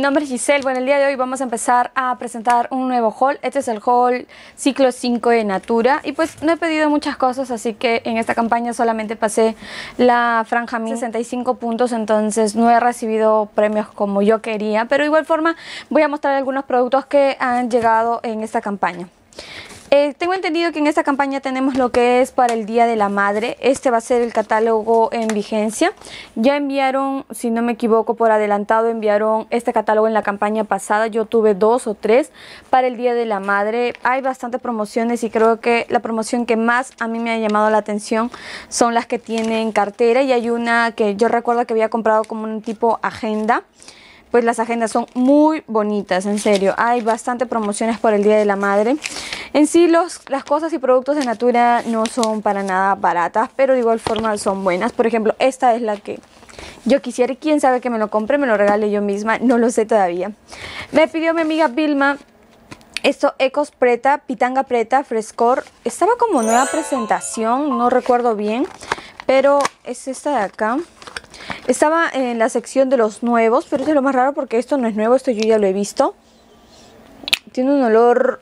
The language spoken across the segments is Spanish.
nombre es Giselle. Bueno, el día de hoy vamos a empezar a presentar un nuevo haul. Este es el haul ciclo 5 de Natura. Y pues no he pedido muchas cosas, así que en esta campaña solamente pasé la franja 65 puntos, entonces no he recibido premios como yo quería. Pero de igual forma voy a mostrar algunos productos que han llegado en esta campaña. Tengo entendido que en esta campaña tenemos lo que es para el Día de la Madre. Este va a ser el catálogo en vigencia. Ya enviaron, si no me equivoco, por adelantado enviaron este catálogo en la campaña pasada. Yo tuve 2 o 3 para el Día de la Madre. Hay bastantes promociones y creo que la promoción que más a mí me ha llamado la atención son las que tienen cartera. Y hay una que yo recuerdo que había comprado como un tipo agenda. Pues las agendas son muy bonitas, en serio. Hay bastante promociones por el Día de la Madre. En sí las cosas y productos de Natura no son para nada baratas, pero de igual forma son buenas. Por ejemplo, esta es la que yo quisiera y quién sabe que me lo compre, me lo regale yo misma, no lo sé todavía. Me pidió mi amiga Vilma esto Ecos Preta, Pitanga Preta, Frescor. Estaba como nueva presentación, no recuerdo bien, pero es esta de acá. Estaba en la sección de los nuevos, pero esto es lo más raro porque esto no es nuevo, esto yo ya lo he visto. Tiene un olor...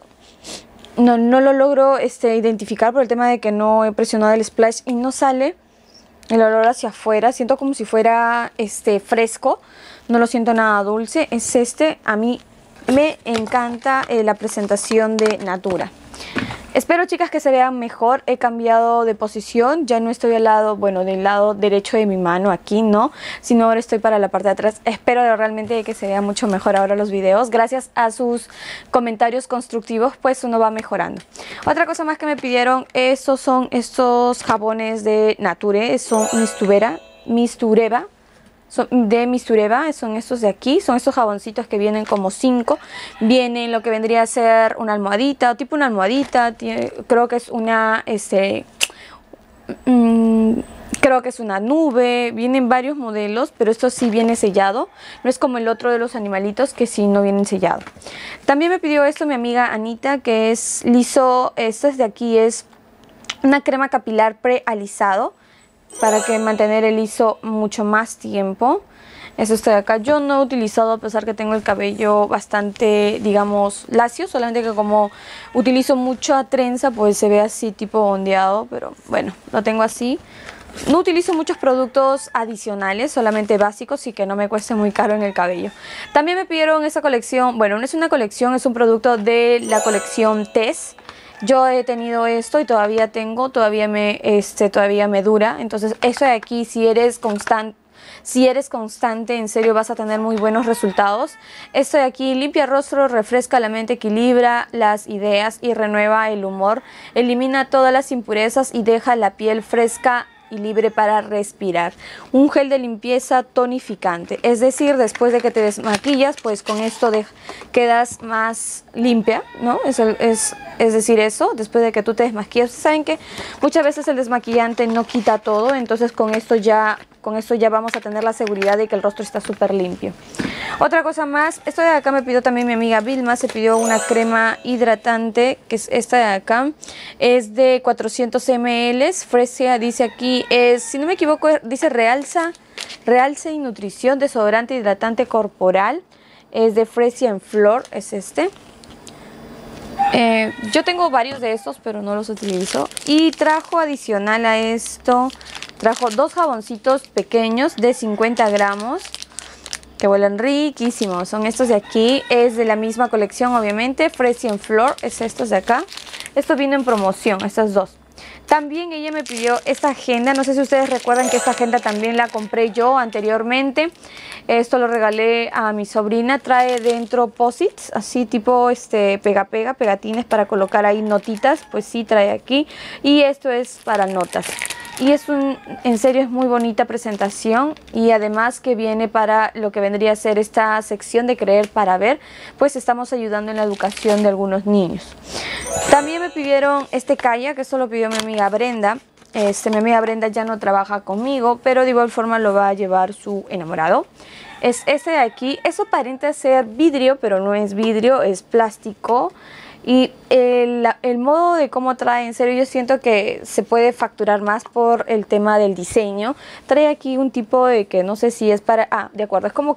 No lo logro identificar por el tema de que no he presionado el splash y no sale el olor hacia afuera. Siento como si fuera fresco, no lo siento nada dulce. Es a mí me encanta la presentación de Natura. Espero, chicas, que se vean mejor. He cambiado de posición. Ya no estoy al lado, bueno, del lado derecho de mi mano, aquí no, sino ahora estoy para la parte de atrás. Espero realmente que se vea mucho mejor ahora los videos. Gracias a sus comentarios constructivos, pues uno va mejorando. Otra cosa más que me pidieron, estos son estos jabones de Nature. Son Mistureba. De Mistureba, son estos de aquí, son estos jaboncitos que vienen como 5, vienen lo que vendría a ser una almohadita, tipo una almohadita, creo que es una, creo que es una nube, vienen varios modelos, pero esto sí viene sellado, no es como el otro de los animalitos que sí no vienen sellados. También me pidió esto mi amiga Anita, que es liso, esto es de aquí, es una crema capilar pre-alisado, para que mantener el liso mucho más tiempo. Eso está de acá. Yo no he utilizado, a pesar que tengo el cabello bastante, digamos, lacio, solamente que como utilizo mucha trenza, pues se ve así tipo ondeado, pero bueno, lo tengo así. No utilizo muchos productos adicionales, solamente básicos y que no me cueste muy caro en el cabello. También me pidieron esa colección, bueno, no es una colección, es un producto de la colección Tess. Yo he tenido esto y todavía tengo, todavía me dura. Entonces, eso de aquí, si eres constante, en serio vas a tener muy buenos resultados. Esto de aquí limpia rostro, refresca la mente, equilibra las ideas y renueva el humor. Elimina todas las impurezas y deja la piel fresca y libre para respirar. Un gel de limpieza tonificante, es decir, después de que te desmaquillas, pues con esto quedas más limpia, ¿no? Es decir, eso, después de que tú te desmaquillas. Saben que muchas veces el desmaquillante no quita todo, entonces con esto ya vamos a tener la seguridad de que el rostro está súper limpio. Otra cosa más, esto de acá me pidió también mi amiga Vilma, se pidió una crema hidratante, que es esta de acá, es de 400 ml, Fresia, dice aquí, si no me equivoco, dice Realza y Nutrición, desodorante hidratante corporal, es de Fresia en Flor, es este. Yo tengo varios de estos, pero no los utilizo. Y trajo adicional a esto, trajo 2 jaboncitos pequeños de 50 gramos. Que huelen riquísimos. Son estos de aquí. Es de la misma colección, obviamente. Fresh and Flor. Es estos de acá. Esto vino en promoción, estas 2. También ella me pidió esta agenda. No sé si ustedes recuerdan que esta agenda también la compré yo anteriormente. Esto lo regalé a mi sobrina. Trae dentro posits, así tipo pega-pega, pegatines para colocar ahí notitas. Pues sí, trae aquí. Y esto es para notas. Y en serio es muy bonita presentación, y además que viene para lo que vendría a ser esta sección de creer para ver, pues estamos ayudando en la educación de algunos niños. También me pidieron este Kaya, que esto lo pidió mi amiga Brenda. Mi amiga Brenda ya no trabaja conmigo, pero de igual forma lo va a llevar su enamorado. Es este de aquí, eso aparenta ser vidrio, pero no es vidrio, es plástico. Y el modo de cómo trae, en serio, yo siento que se puede facturar más por el tema del diseño. Trae aquí un tipo de que no sé si es para... Ah, de acuerdo, es como que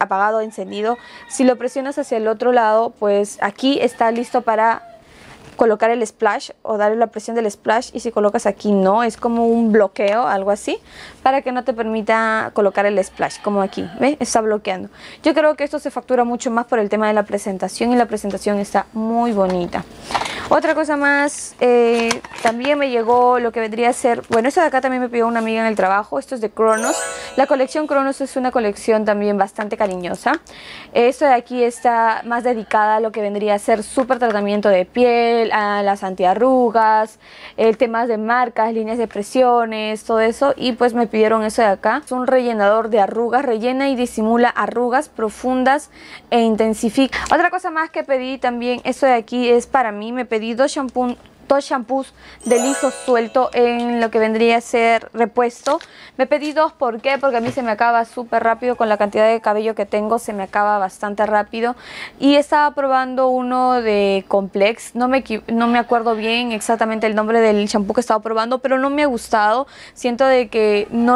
apagado o encendido. Si lo presionas hacia el otro lado, pues aquí está listo para colocar el splash o darle la presión del splash, y si colocas aquí no, es como un bloqueo, algo así, para que no te permita colocar el splash, como aquí, ¿ves? Está bloqueando. Yo creo que esto se factura mucho más por el tema de la presentación, y la presentación está muy bonita. Otra cosa más, también me llegó lo que vendría a ser, bueno, esto de acá también me pidió una amiga en el trabajo. Esto es de Cronos. La colección Cronos es una colección también bastante cariñosa. Esto de aquí está más dedicada a lo que vendría a ser súper tratamiento de piel, a las antiarrugas, temas de marcas, líneas de presiones, todo eso. Y pues me pidieron eso de acá. Es un rellenador de arrugas, rellena y disimula arrugas profundas e intensifica. Otra cosa más que pedí también, esto de aquí es para mí. Me pedí dos shampoos de liso suelto en lo que vendría a ser repuesto. Me pedí dos, ¿por qué? Porque a mí se me acaba súper rápido, con la cantidad de cabello que tengo se me acaba bastante rápido. Y estaba probando uno de Complex, no me acuerdo bien exactamente el nombre del shampoo que estaba probando, pero no me ha gustado. Siento de que no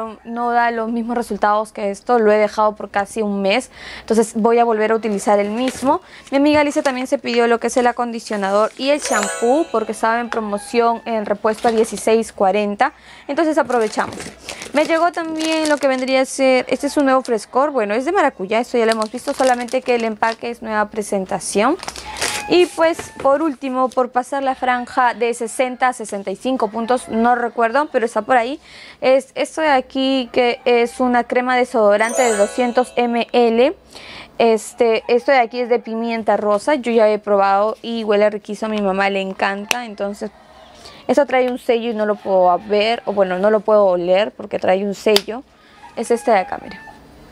da los mismos resultados que esto. Lo he dejado por casi un mes, entonces voy a volver a utilizar el mismo. Mi amiga Alicia también se pidió lo que es el acondicionador y el shampoo, porque estaba en promoción en repuesto a $16.40, entonces aprovechamos. Me llegó también lo que vendría a ser, este es un nuevo frescor, bueno, es de maracuyá, esto ya lo hemos visto, solamente que el empaque es nueva presentación. Y pues por último, por pasar la franja de 60 a 65 puntos, no recuerdo, pero está por ahí, es esto de aquí, que es una crema desodorante de 200 ml. Esto de aquí es de pimienta rosa, yo ya he probado y huele riquísimo, a mi mamá le encanta. Entonces esto trae un sello y no lo puedo ver, o bueno, no lo puedo oler porque trae un sello. Es este de acá, mira.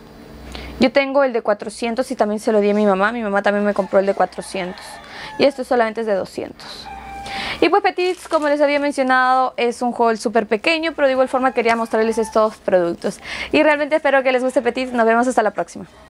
Yo tengo el de 400 y también se lo di a mi mamá también me compró el de 400 y esto solamente es de 200. Y pues Petits, como les había mencionado, es un haul súper pequeño, pero de igual forma quería mostrarles estos productos. Y realmente espero que les guste Petits, nos vemos hasta la próxima.